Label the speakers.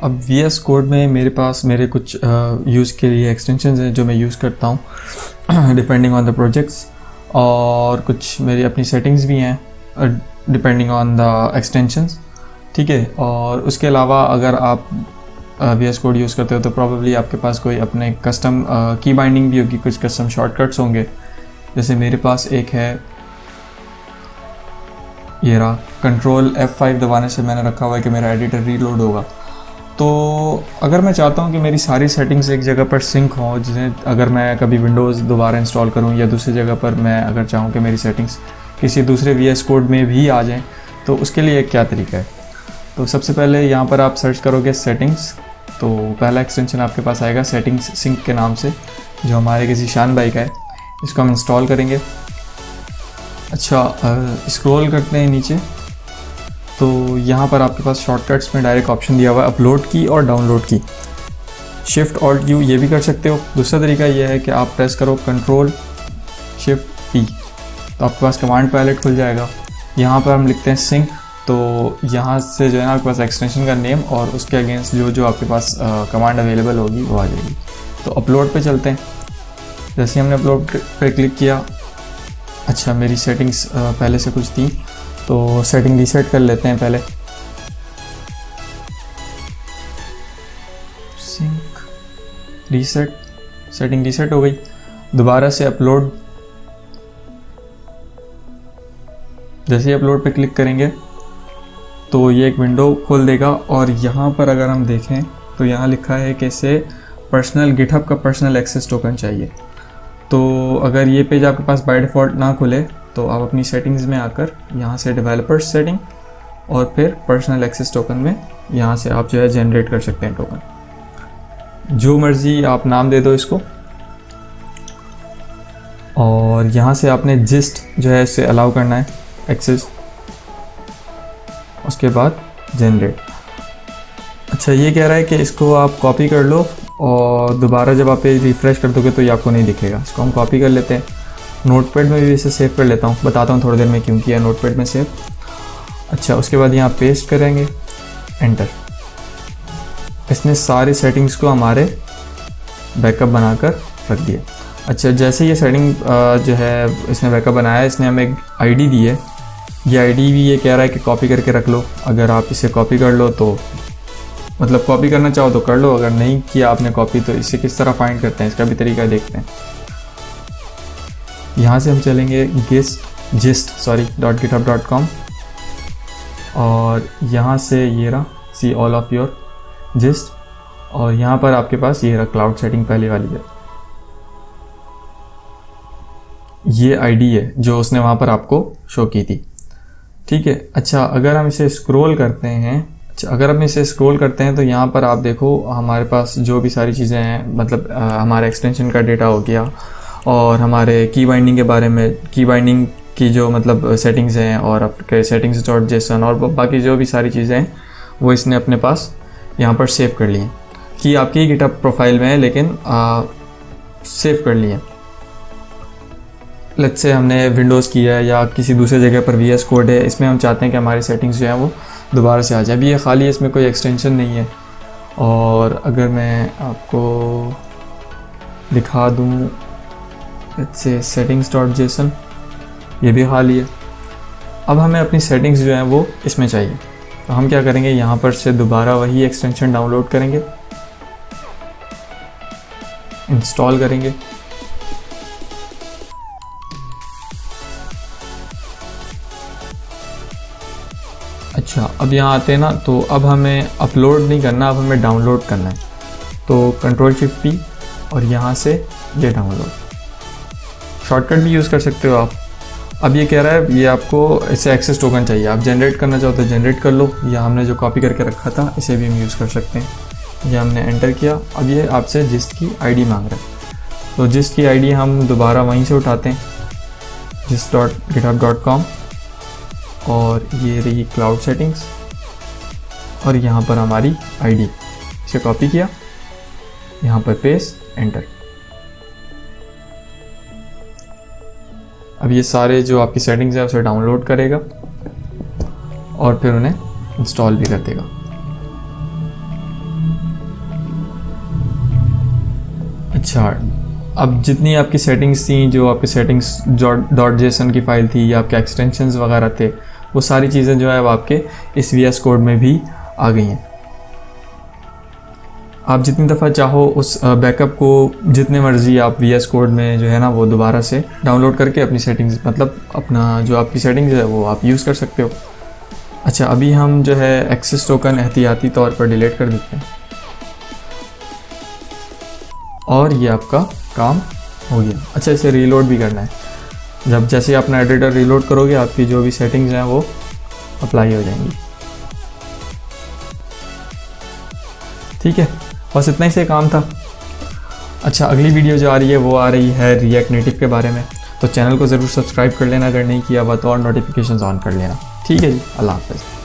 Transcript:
Speaker 1: अब VS code में मेरे पास मेरे कुछ यूज़ के लिए एक्सटेंशंस हैं जो मैं यूज़ करता हूँ डिपेंडिंग ऑन द प्रोजेक्ट्स, और कुछ मेरी अपनी सेटिंग्स भी हैं डिपेंडिंग ऑन द एक्सटेंशंस। ठीक है, और उसके अलावा अगर आप VS कोड यूज़ करते हो तो प्रॉब्ली आपके पास कोई अपने कस्टम की बाइंडिंग भी होगी, कुछ कस्टम शॉर्टकट्स होंगे। जैसे मेरे पास एक है, ये रहा, कंट्रोल F5 दबाने से मैंने रखा हुआ है कि मेरा एडिटर रीलोड होगा। तो अगर मैं चाहता हूँ कि मेरी सारी सेटिंग्स एक जगह पर सिंक हों, जिसे अगर मैं कभी विंडोज़ दोबारा इंस्टॉल करूँ या दूसरी जगह पर मैं अगर चाहूँ कि मेरी सेटिंग्स किसी दूसरे VS कोड में भी आ जाएं, तो उसके लिए क्या तरीका है। तो सबसे पहले यहाँ पर आप सर्च करोगे सेटिंग्स, तो पहला एक्सटेंशन आपके पास आएगा सेटिंग्स सिंक के नाम से, जो हमारे किसी शान भाई का है। इसको हम इंस्टॉल करेंगे। अच्छा, स्क्रॉल करते हैं नीचे, तो यहाँ पर आपके पास शॉर्टकट्स में डायरेक्ट ऑप्शन दिया हुआ है अपलोड की और डाउनलोड की। शिफ्ट ऑल्ट यू ये भी कर सकते हो। दूसरा तरीका यह है कि आप प्रेस करो कंट्रोल शिफ्ट पी, तो आपके पास कमांड पैलेट खुल जाएगा। यहाँ पर हम लिखते हैं सिंक, तो यहाँ से जो है ना आपके पास एक्सटेंशन का नेम और उसके अगेंस्ट जो आपके पास कमांड अवेलेबल होगी वो आ जाएगी। तो अपलोड पे चलते हैं। जैसे हमने अपलोड पे क्लिक किया, अच्छा मेरी सेटिंग्स पहले से कुछ थी, तो सेटिंग रीसेट कर लेते हैं पहले। सिंक रीसेट, सेटिंग रीसेट हो गई। दोबारा से अपलोड, जैसे ही अपलोड पे क्लिक करेंगे तो ये एक विंडो खोल देगा, और यहाँ पर अगर हम देखें तो यहाँ लिखा है कि इसे पर्सनल गिटहब का पर्सनल एक्सेस टोकन चाहिए। तो अगर ये पेज आपके पास बाय डिफ़ॉल्ट ना खुले तो आप अपनी सेटिंग्स में आकर यहाँ से डेवलपर्स सेटिंग और फिर पर्सनल एक्सेस टोकन में यहाँ से आप जो है जनरेट कर सकते हैं टोकन, जो मर्ज़ी आप नाम दे दो इसको। और यहाँ से आपने जिस्ट जो है इसे अलाउ करना है एक्सेस, उसके बाद जनरेट। अच्छा, ये कह रहा है कि इसको आप कॉपी कर लो और दोबारा जब आप रिफ़्रेश कर दोगे तो ये आपको नहीं दिखेगा। इसको हम कॉपी कर लेते हैं, नोटपैड में भी इसे सेव कर लेता हूँ, बताता हूँ थोड़ी देर में क्यों किया नोटपैड में सेव। अच्छा, उसके बाद यहाँ पेस्ट करेंगे, एंटर। इसने सारी सेटिंग्स को हमारे बैकअप बनाकर रख दिया। अच्छा, जैसे ये सेटिंग जो है इसने बैकअप बनाया, इसने हमें एक आईडी दी है। ये आईडी भी ये कह रहा है कि कॉपी करके रख लो। अगर आप इसे कॉपी कर लो तो मतलब कॉपी करना चाहो तो कर लो, अगर नहीं किया आपने कॉपी तो इसे किस तरह फाइंड करते हैं इसका भी तरीका देखते हैं। यहाँ से हम चलेंगे gist.github.com और यहाँ से ये रहा see all of your gist, और यहाँ पर आपके पास ये रहा क्लाउड सेटिंग पहले वाली है, ये आईडी है जो उसने वहाँ पर आपको शो की थी। ठीक है। अच्छा, अगर हम इसे स्क्रॉल करते हैं, तो यहाँ पर आप देखो हमारे पास जो भी सारी चीज़ें हैं, मतलब हमारे एक्सटेंशन का डेटा हो गया और हमारे की बाइंडिंग के बारे में, की बाइंडिंग की जो मतलब सेटिंग्स हैं और आपके settings.json और बाकी जो भी सारी चीज़ें हैं वो इसने अपने पास यहाँ पर सेव कर ली हैं, कि आपकी गिटहब प्रोफाइल में है लेकिन सेव कर ली है। लेट्स से हमने विंडोज़ किया है या किसी दूसरे जगह पर VS कोड है, इसमें हम चाहते हैं कि हमारी सेटिंग्स जो है वो दोबारा से आ जाए। अभी ये खाली है, इसमें कोई एक्सटेंशन नहीं है। और अगर मैं आपको दिखा दूँ, लेट्स से settings.json, ये भी खाली है। अब हमें अपनी सेटिंग्स जो हैं वो इसमें चाहिए, तो हम क्या करेंगे, यहाँ पर से दोबारा वही एक्सटेंशन डाउनलोड करेंगे, इंस्टॉल करेंगे। अच्छा, अब यहाँ आते हैं ना, तो अब हमें अपलोड नहीं करना, अब हमें डाउनलोड करना है। तो कंट्रोल शिफ्ट पी और यहाँ से ये डाउनलोड, शॉर्टकट भी यूज़ कर सकते हो आप। अब ये कह रहा है ये आपको इसे एक्सेस टोकन चाहिए, आप जनरेट करना चाहो तो जनरेट कर लो, या हमने जो कॉपी करके रखा था इसे भी हम यूज़ कर सकते हैं। ये हमने एंटर किया। अब ये आपसे जिस्ट की आईडी मांग रहा है, तो जिस्ट की आईडी हम दोबारा वहीं से उठाते हैं, gist.github.com, और ये रही क्लाउड सेटिंग्स और यहाँ पर हमारी आईडी, इसे कॉपी किया, यहाँ पर पेस्ट, एंटर। अब ये सारे जो आपकी सेटिंग्स है उसे डाउनलोड करेगा और फिर उन्हें इंस्टॉल भी कर देगा। अच्छा, अब जितनी आपकी सेटिंग्स थी, जो आपकी सेटिंग्स डॉट जेसन की फ़ाइल थी या आपके एक्सटेंशंस वगैरह थे, वो सारी चीज़ें जो है वो आपके इस VS कोड में भी आ गई हैं। आप जितनी दफ़ा चाहो उस बैकअप को जितने मर्ज़ी आप VS कोड में जो है ना वो दोबारा से डाउनलोड करके अपनी सेटिंग्स, मतलब अपना जो आपकी सेटिंग्स है वो आप यूज़ कर सकते हो। अच्छा, अभी हम जो है एक्सेस टोकन एहतियाती तौर पर डिलीट कर देते हैं और ये आपका काम हो गया। अच्छा, इसे रीलोड भी करना है। जब जैसे अपना एडिटर रीलोड करोगे आपकी जो भी सेटिंग्स हैं वो अप्लाई हो जाएंगी। ठीक है, बस इतना ही से काम था। अच्छा, अगली वीडियो जो आ रही है वो आ रही है रिएक्ट नेटिव के बारे में, तो चैनल को ज़रूर सब्सक्राइब कर लेना अगर नहीं किया हुआ तो, और नोटिफिकेशंस ऑन कर लेना। ठीक है जी, अल्लाह हाफ़िज़।